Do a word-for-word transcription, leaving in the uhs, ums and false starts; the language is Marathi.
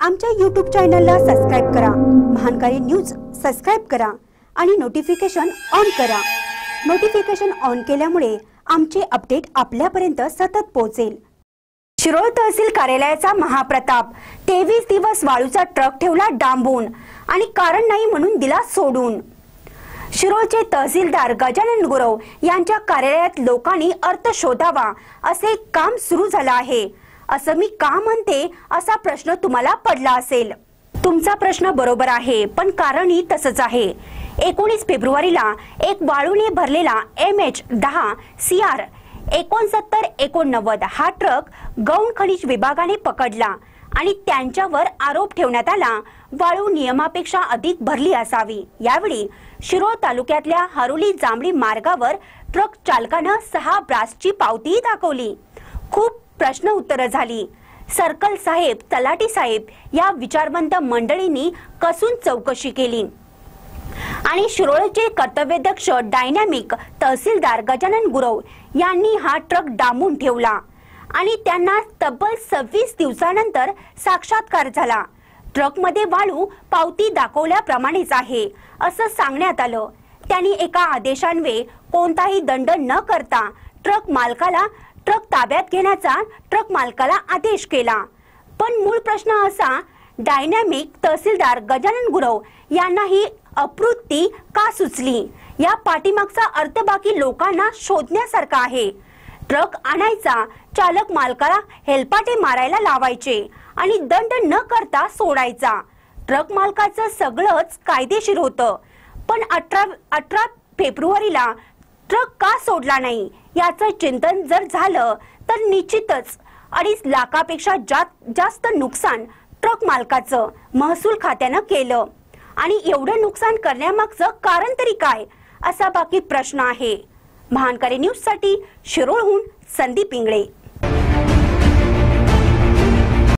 आमच्या यूट्यूब चॅनलला सबस्क्राइब करा, महानकारी न्यूज सबस्क्राइब करा आणि नोटिफिकेशन ऑन करा। नोटिफिकेशन ऑन केल्यामुळे आमचे अपडेट आपल्यापर्यंत सतत पोहोचेल। शिरोळ तहसील कार्यालयाचा महाप्रताप तेवीस दिवस वाळूचा ट्रक ठेवला डांबून आणि कारण नाही म्हणून दिला सोडून। शिरोळचे तहसीलदार गजानन गुरव यांच्या कार्यालयात लोकांनी अर्थ शोधावा असे काम सुरू झाले आहे। असं मी का म्हणते असा प्रश्न तुम्हाला पडला असेल। तुमचा प्रश्न बरोबर आहे, पण कारणही तसंच आहे। एकोणीस फेब्रुवारीला एक वाळूने भरलेला एम एच दहा सी आर एकोणसत्तर एकोणनव्वद हा ट्रक गौण खनिज विभागाने पकडला आणि त्यांच्यावर आरोप ठेवण्यात आला वाळू नियमापेक्षा अधिक भरली असावी। यावेळी शिरोळ तालुक्यातल्या हरोली जांभळी मार्गावर ट्रक चालकाने सहा ब्रासची पावती दाखवली। खूप प्रश्न उत्तर झाली। सर्कल साहेब, तलाठी साहेब या विचारवंत मंडळींनी कसून चौकशी केली आणि शिरोळचे कर्तव्यदक्ष डायनॅमिक तहसीलदार गजानन गुरव यांनी हा ट्रक डांबून ठेवला आणि त्यांना तब्बल सव्वीस दिवसानंतर साक्षात्कार झाला। ट्रक मध्ये वाळू पावती दाखवल्याप्रमाणेच आहे असं सांगण्यात आलं। त्यांनी एका आदेशान्वये कोणताही दंड न करता ट्रक मालकाला ट्रक ताब्यात घेण्याचा ट्रक मालकाला आदेश केला। पण मूळ प्रश्न असा, डायनॅमिक तहसीलदार गजानन गुरव यांना ही अप्रवृत्ती का सुचली? या पाठीमागचा अर्थ बाकी लोकांना शोधण्यासारखा आहे। ट्रक आणायचा, चालक मालकाला हेलपाटे मारायला लावायचे आणि दंड न करता सोडायचा। ट्रक मालकाचं सगळंच कायदेशीर होतं, पण अठरा अठरा फेब्रुवारीला ट्रक का सोडला नाही याचं चिंतन जर झालं तर निश्चितच अडीच लाखापेक्षा जास्त नुकसान ट्रक मालकाचं महसूल खात्यानं केलं आणि एवढं नुकसान करण्यामागचं कारण तरी काय असा बाकी प्रश्न आहे। महानकारी न्यूज साठी शिरोळहून संदीप इंगळे।